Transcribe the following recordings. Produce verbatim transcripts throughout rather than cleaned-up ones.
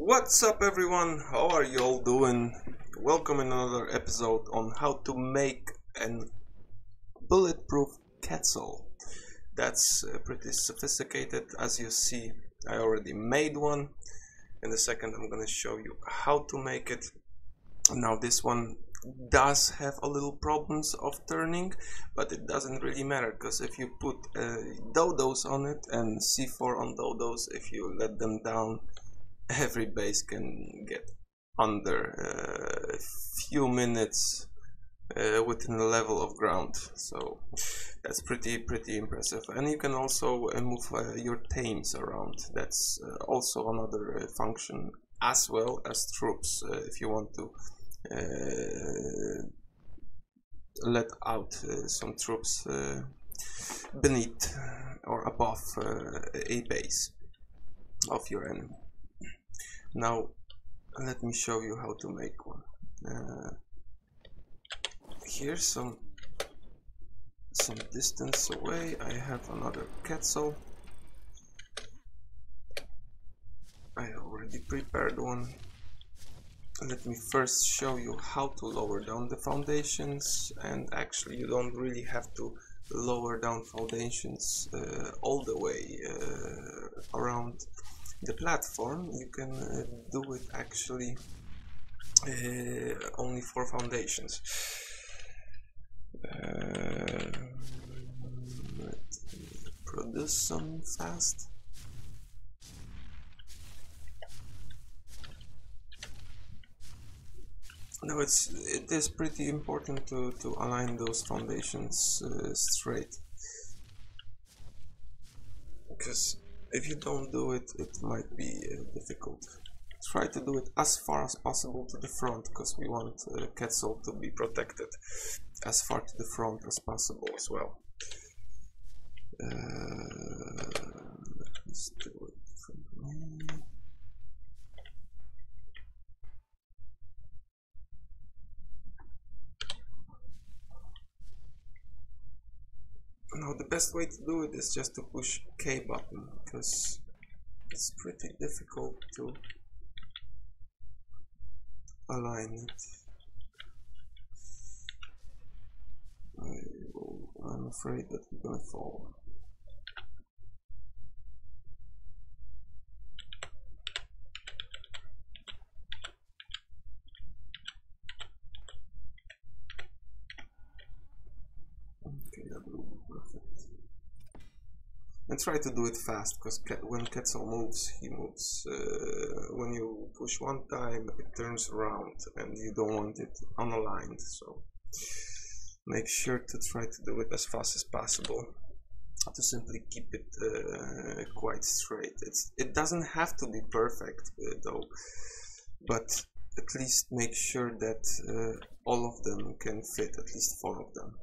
What's up everyone, how are you all doing? Welcome in another episode on how to make an bulletproof quetzal. That's uh, pretty sophisticated. As you see, I already made one. In a second I'm gonna show you how to make it. Now this one does have a little problems of turning, but it doesn't really matter, because if you put uh, dodos on it and C four on dodos, if you let them down, every base can get under a uh, few minutes uh, within the level of ground. So that's pretty pretty impressive. And you can also uh, move uh, your tames around. That's uh, also another uh, function, as well as troops, uh, if you want to uh, let out uh, some troops uh, beneath or above uh, a base of your enemy. Now let me show you how to make one. Uh, here's some some distance away I have another quetzal. I already prepared one. Let me first show you how to lower down the foundations, and actually you don't really have to lower down foundations uh, all the way uh, around the platform. You can uh, do it actually uh, only for foundations. Uh, let's produce some fast. Now it's it is pretty important to to align those foundations uh, straight, because if you don't do it, it might be uh, difficult. Try to do it as far as possible to the front, because we want uh, quetzal to be protected as far to the front as possible as well. Uh, let's do it differently. Now the best way to do it is just to push K button, because it's pretty difficult to align it. I will, I'm afraid that we're gonna fall. Okay, that will be perfect. And try to do it fast, because when quetzal moves, he moves. Uh, when you push one time, it turns around, and you don't want it unaligned. So make sure to try to do it as fast as possible, to simply keep it uh, quite straight. It's, it doesn't have to be perfect uh, though, but at least make sure that uh, all of them can fit, at least four of them.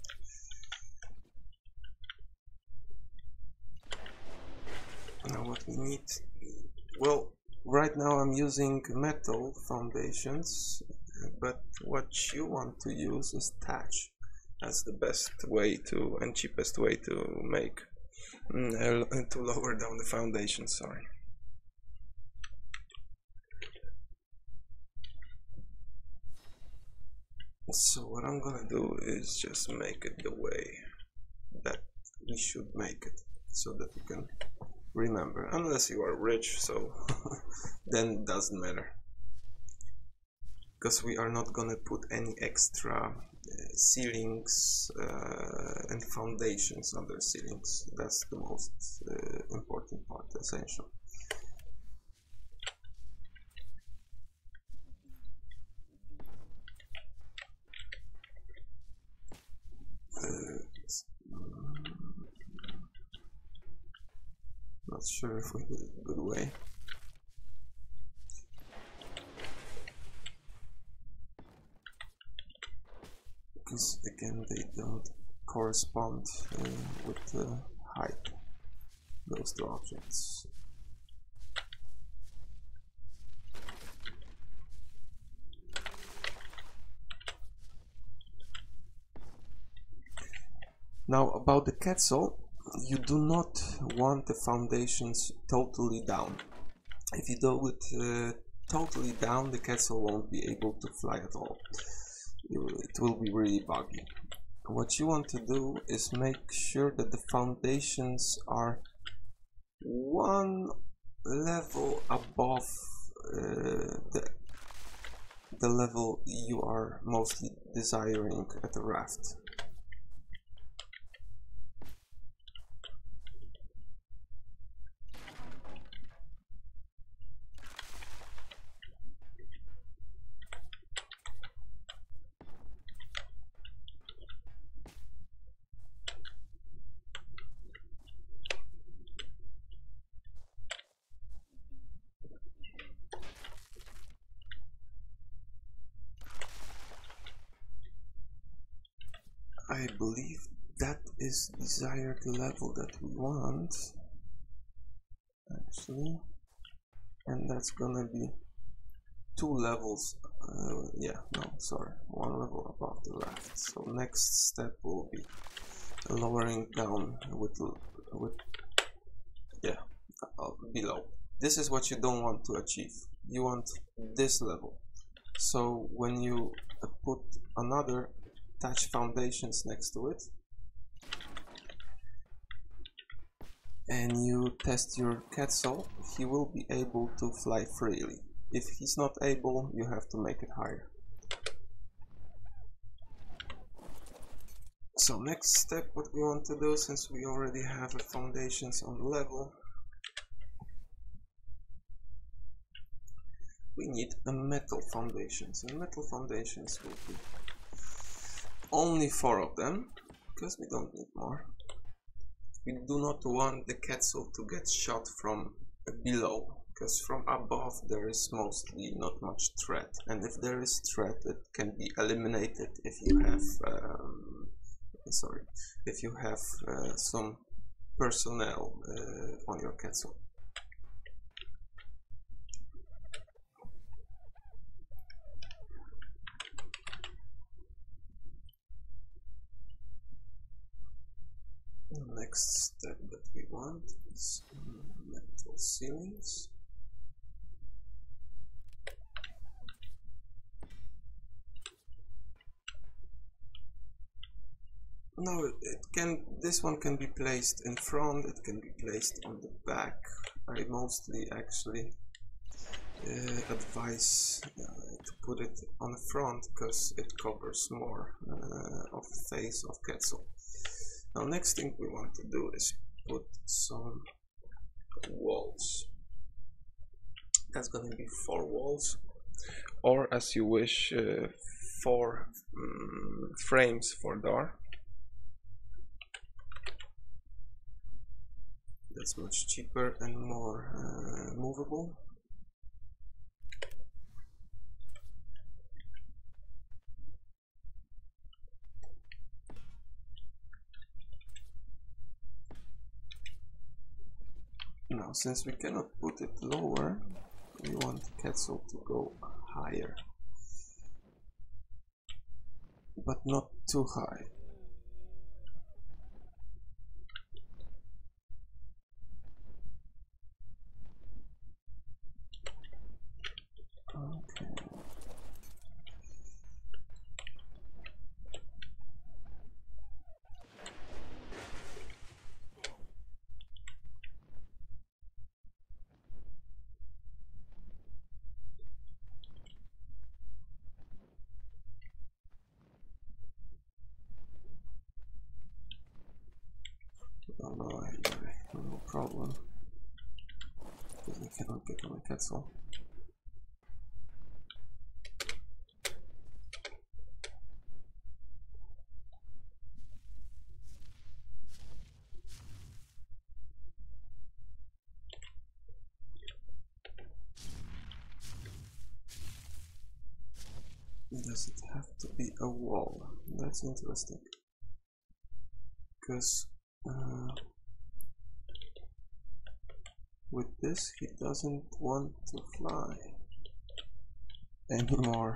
Now what we need, well, right now I'm using metal foundations, but what you want to use is thatch. That's the best way to and cheapest way to make uh, to lower down the foundation. Sorry. So what I'm gonna do is just make it the way that we should make it, so that you can remember, unless you are rich, so then it doesn't matter, because we are not gonna put any extra uh, ceilings uh, and foundations under ceilings. That's the most uh, important part, essential. Uh, Not sure if we did it a good way. Because again, they don't correspond uh, with the height, those two objects. Now about the quetzal, you do not want the foundations totally down. If you do it uh, totally down, the quetzal won't be able to fly at all. It will be really buggy. What you want to do is make sure that the foundations are one level above uh, the, the level you are mostly desiring at the raft. I believe that is desired level that we want, actually, and that's gonna be two levels, uh, yeah, no, sorry, one level above the raft. So next step will be lowering down with, with yeah, uh, below. This is what you don't want to achieve. You want this level. So when you uh, put another attach foundations next to it and you test your quetzal, he will be able to fly freely. If he's not able, you have to make it higher. So next step, what we want to do, since we already have the foundations on the level, we need a metal foundations, and metal foundations will be only four of them, because we don't need more. We do not want the quetzal to get shot from below, because from above there is mostly not much threat, and if there is threat, it can be eliminated if you have um, sorry if you have uh, some personnel uh, on your quetzal. The next step that we want is metal ceilings. Now it can, this one can be placed in front, it can be placed on the back. I mostly actually uh, advise uh, to put it on the front because it covers more uh, of the face of quetzal. Now next thing we want to do is put some walls. That's going to be four walls, or as you wish, uh, four um, frames for door. That's much cheaper and more uh, movable. Now, since we cannot put it lower, we want the quetzal to go higher, but not too high. Okay. Oh no, I have no problem, because I cannot get on the quetzal. Does it have to be a wall? That's interesting, because uh, with this he doesn't want to fly anymore.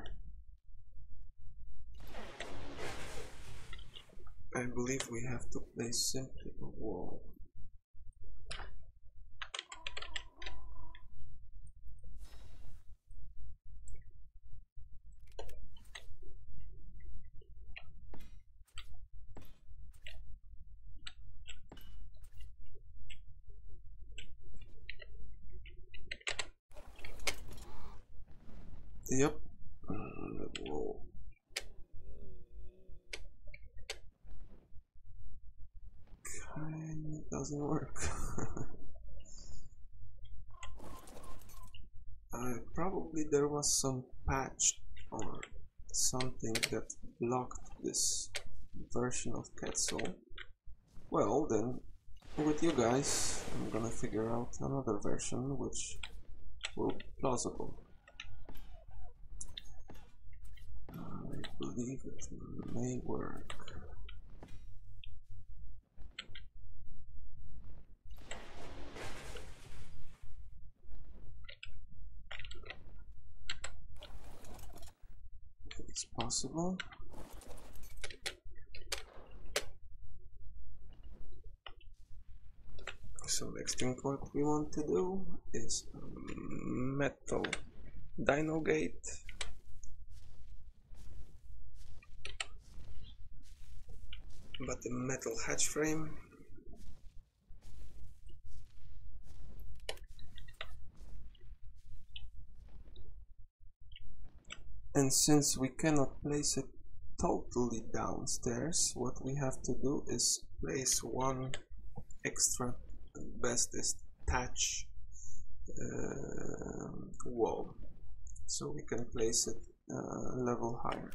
I believe we have to place simply a wall. Yep. Mm, whoa. Kinda doesn't work. uh, probably there was some patch or something that blocked this version of quetzal. Well then, with you guys, I'm gonna figure out another version which will be plausible. I believe it may work. It's possible. So next thing what we want to do is metal dino gate. But the metal hatch frame. And since we cannot place it totally downstairs, what we have to do is place one extra bestest thatch uh, wall, so we can place it uh, level higher.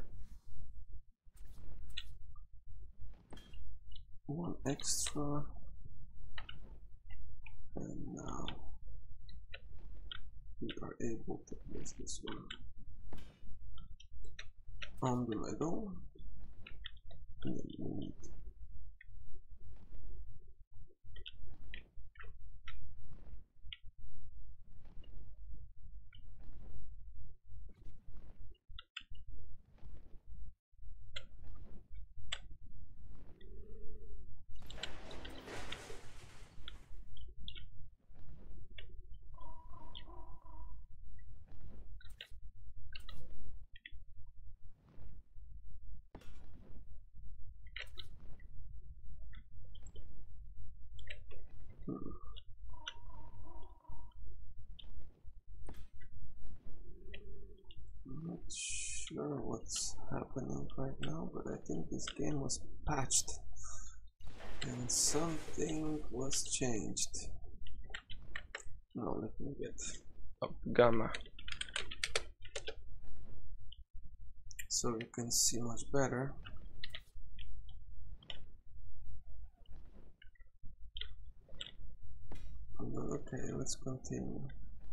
One extra, and now we are able to place this one on the middle, and then we need I'm not sure what's happening right now, but I think this game was patched and something was changed. Now let me get up gamma so you can see much better. Okay, let's continue.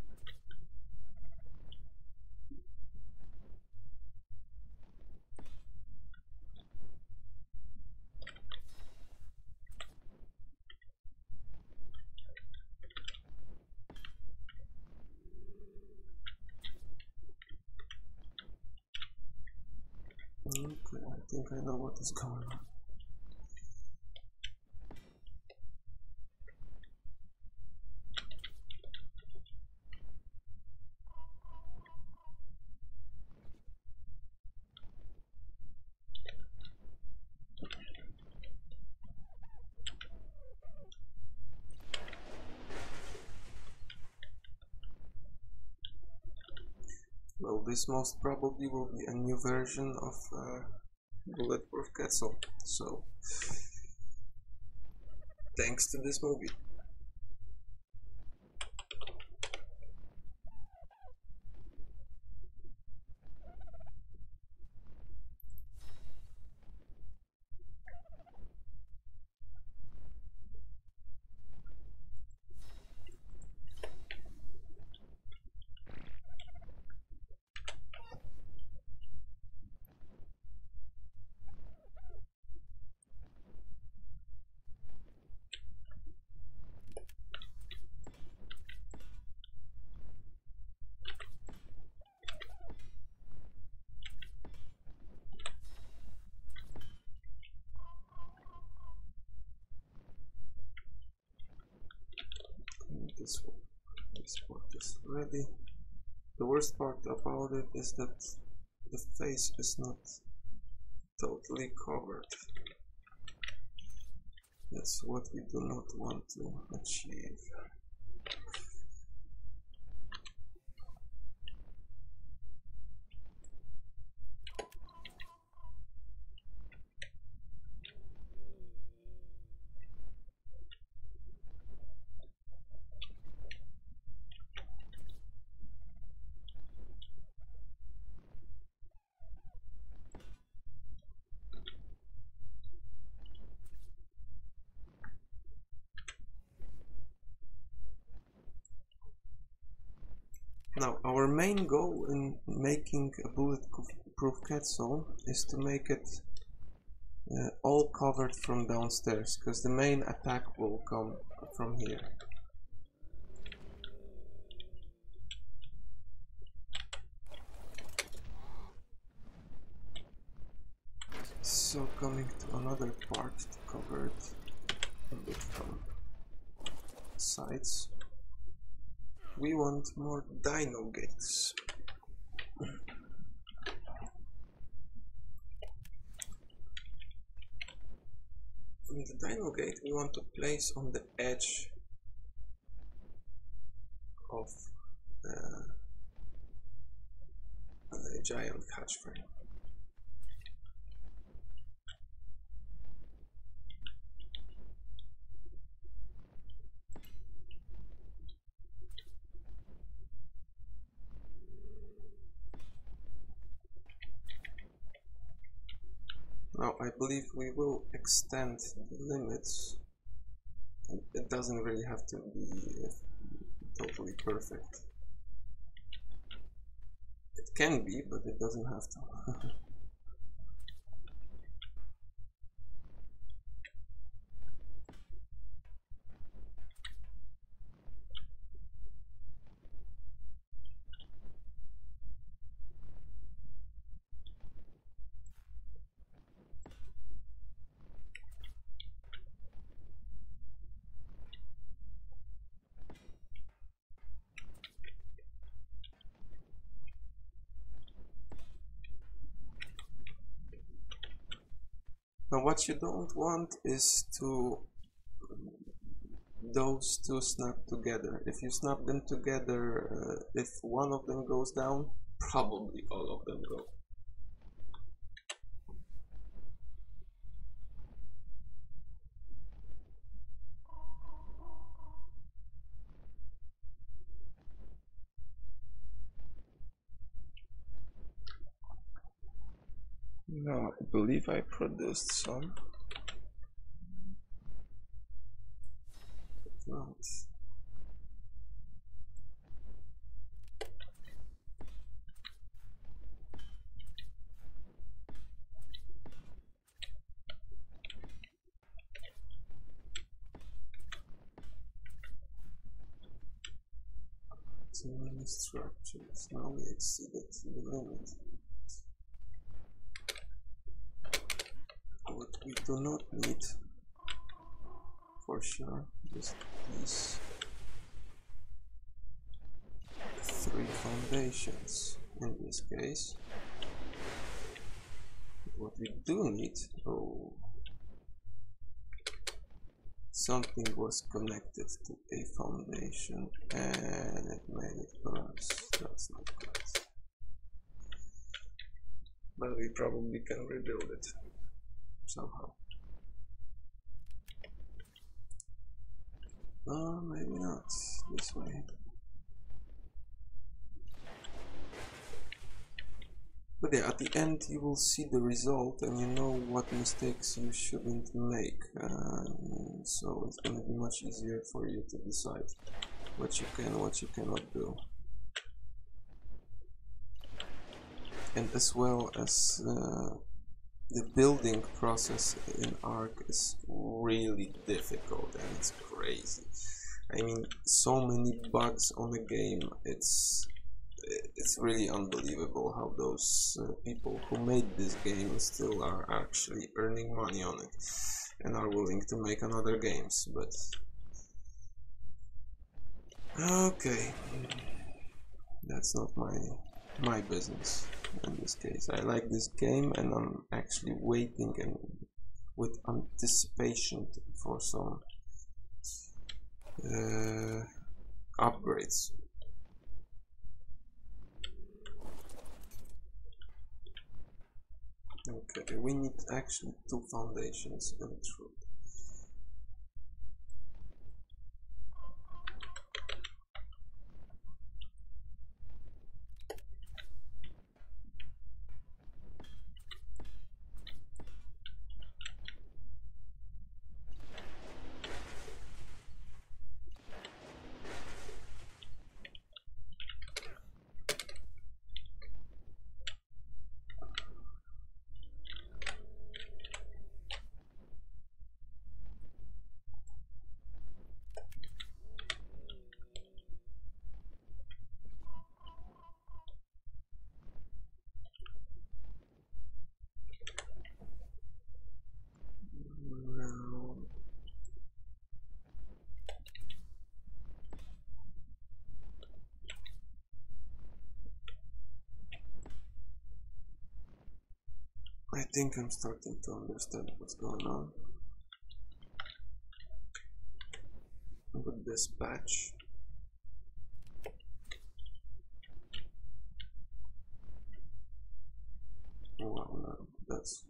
Okay, I think I know what is going on. Well, this most probably will be a new version of uh, Bulletproof Quetzal, so thanks to this movie. This one, this part is ready. The worst part about it is that the face is not totally covered. That's what we do not want to achieve. Now, our main goal in making a bulletproof quetzal is to make it uh, all covered from downstairs, because the main attack will come from here. So coming to another part to cover it a bit from sides. We want more dino gates. And the dino gate we want to place on the edge of uh, a giant hatch frame. Now I believe we will extend the limits. It doesn't really have to be totally perfect. It can be, but it doesn't have to. Now what you don't want is to those two snap together. If you snap them together, uh, if one of them goes down, probably all of them go. Now I believe I produced some. But not. Too many structures. Now we exceeded the limit. What we do not need, for sure, is these three foundations in this case. What we do need, oh, something was connected to a foundation and it made it collapse. That's not good. But we probably can rebuild it somehow. Oh, maybe not this way. But yeah, at the end you will see the result and you know what mistakes you shouldn't make. Uh, so it's going to be much easier for you to decide what you can, what you cannot do. And as well as uh, the building process in Ark is really difficult and it's crazy. I mean, so many bugs on the game, it's it's really unbelievable how those uh, people who made this game still are actually earning money on it and are willing to make another games, but okay, that's not my my business. In this case, I like this game and I'm actually waiting and with anticipation for some uh, upgrades. Okay, we need actually two foundations in truth. think I'm starting to understand what's going on with this patch. Oh wow, no, that's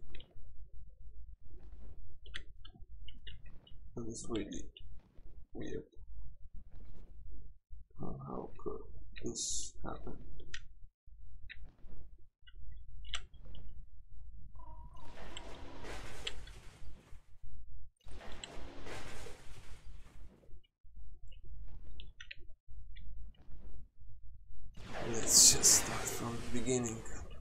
that is really weird. Oh, how could this happen? Let's just start from the beginning,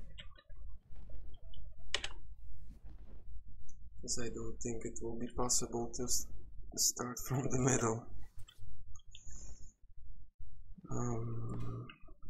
because I don't think it will be possible to start from the middle. Um,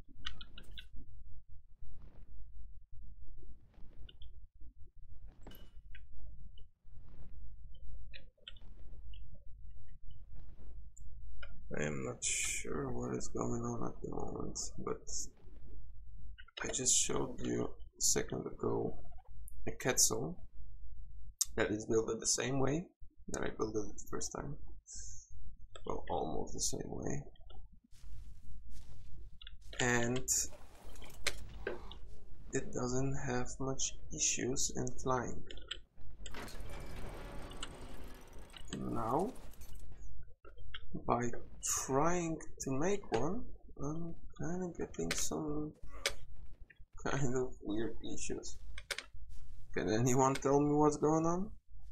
I am not sure what is going on at the moment, but I just showed you a second ago a quetzal that is built the same way that I built it the first time. Well, almost the same way. And it doesn't have much issues in flying. And now, by trying to make one, I'm kind of getting some kind of weird issues. Can anyone tell me what's going on?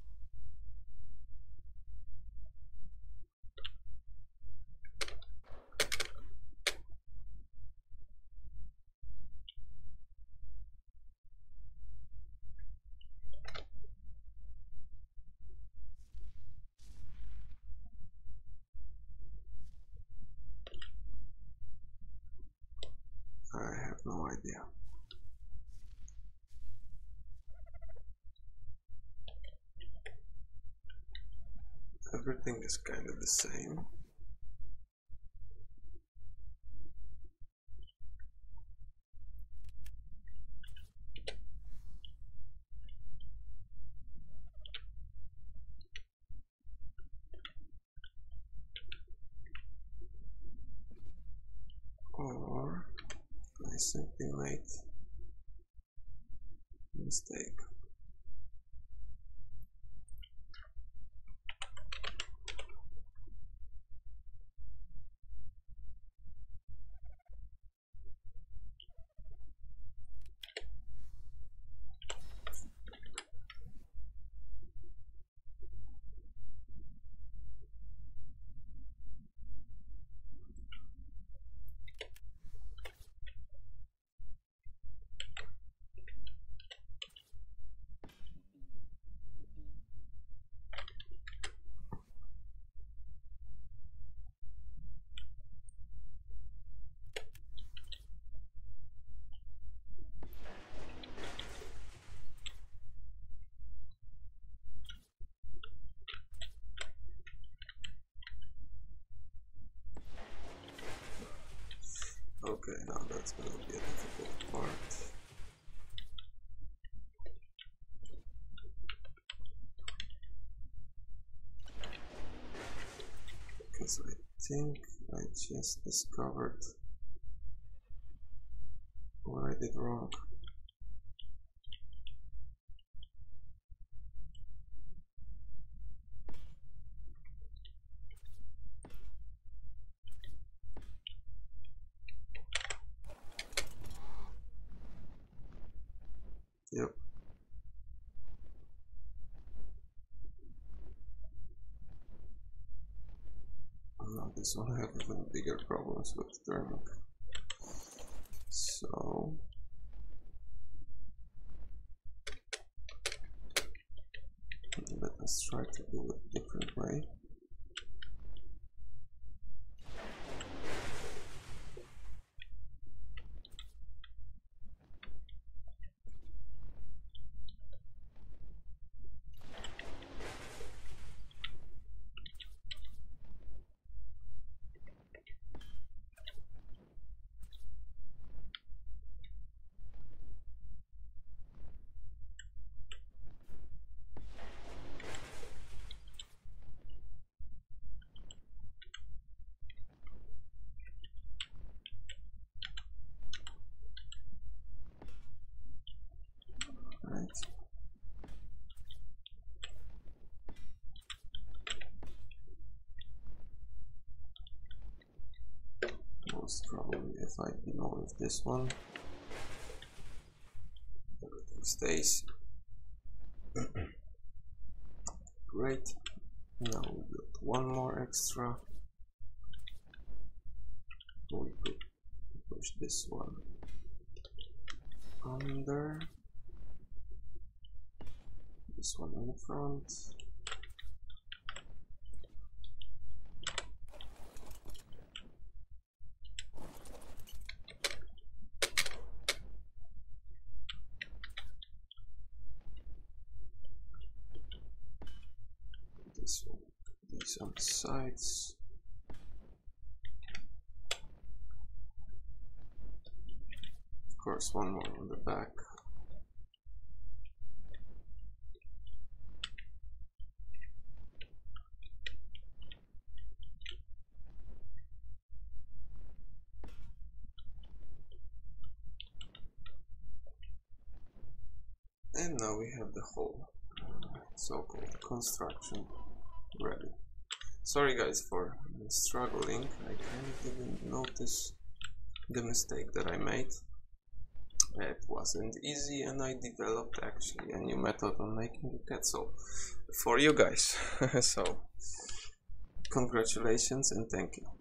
I have no idea. Everything is kind of the same. Or I simply made a mistake. Okay, now that's going to be a difficult part. Because I think I just discovered what I did wrong. Yep. Now this one have even bigger problems with thermic. So let us try to do it a different way. most probably if I demolish this one. Everything stays. Great. Now we build one more extra. We could push this one under. This one in front. This one, these on the sides. Of course, one more on the back. And now we have the whole so-called construction ready. Sorry guys for struggling, I can't even notice the mistake that I made. It wasn't easy and I developed actually a new method on making the quetzal for you guys. So, congratulations and thank you.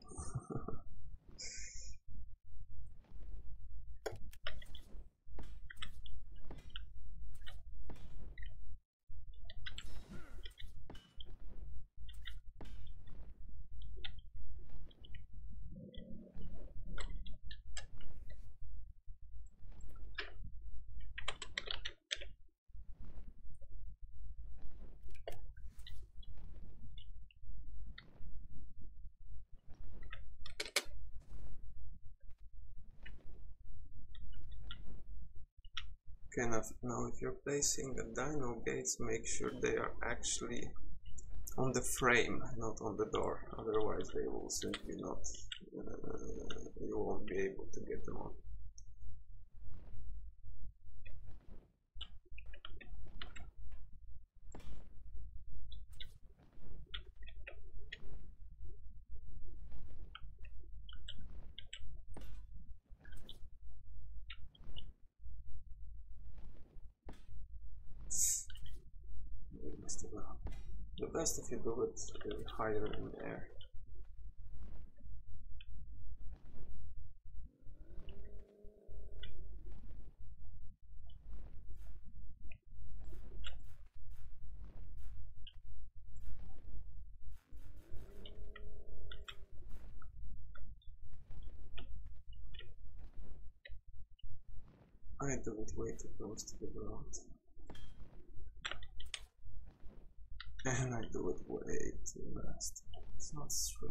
Okay, now, now if you're placing the dino gates, make sure they are actually on the frame, not on the door, otherwise they will simply not, uh, you won't be able to get them on. The best if you do it really higher in the air. I do it way too close to the ground. And I do it way too fast. It's not straight.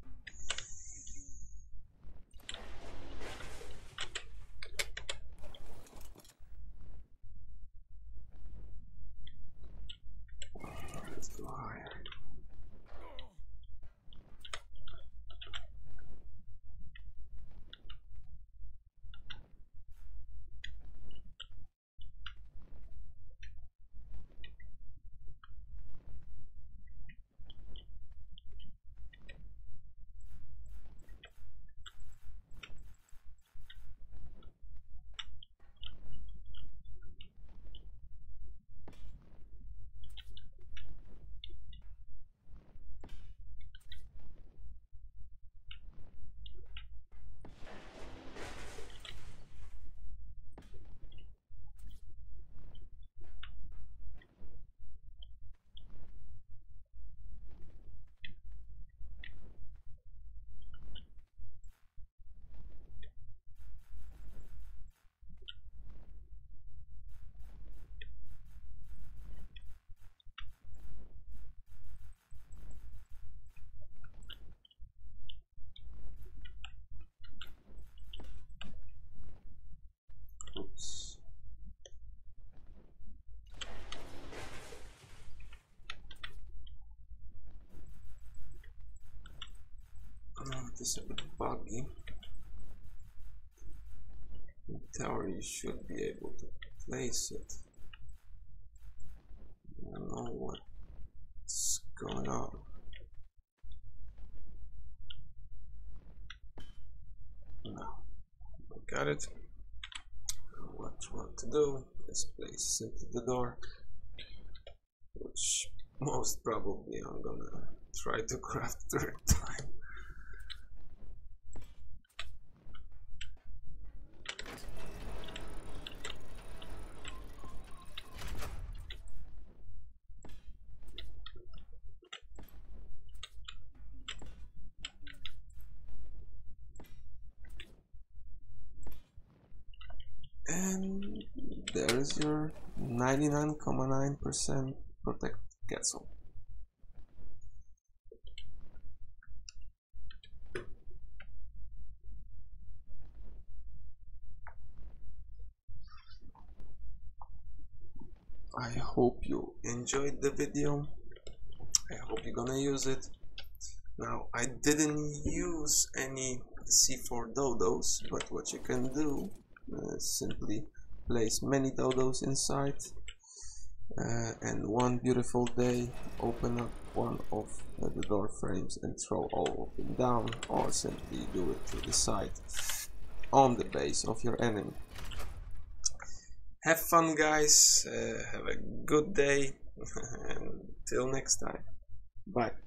Let's go higher. Oops. Oh, this is a bit buggy. In theory, you should be able to place it. I don't know what's going on. Now I got it. What you want to do is place it at the door, which most probably I'm gonna try to craft third time. And there is your ninety-nine point nine percent protect quetzal. I hope you enjoyed the video. I hope you're gonna use it. Now, I didn't use any C four dodos, but what you can do is simply place many dodos inside, uh, and one beautiful day open up one of uh, the door frames and throw all of them down, or simply do it to the side on the base of your enemy. Have fun, guys, uh, have a good day, and till next time, bye.